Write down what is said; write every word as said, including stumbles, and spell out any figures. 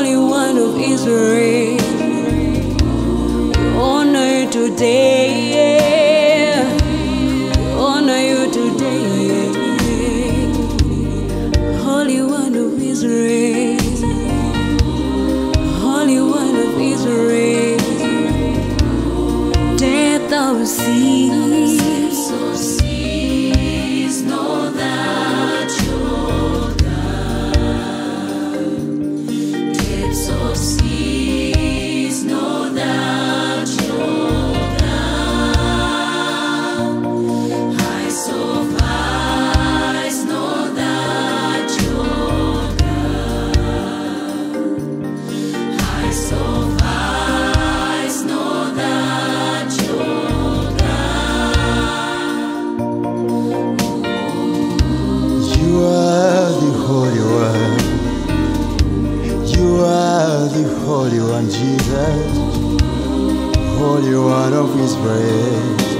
Holy One of Israel, we honor you today, we honor you today, Holy One of Israel, Holy One of Israel, death of seas, So seas know that you're God. Depths of seas know that you're God. Heights of heights know that you're God. Heights of heights know that you're God. You are the Holy One. You are the Holy One, Jesus. Holy One of Israel.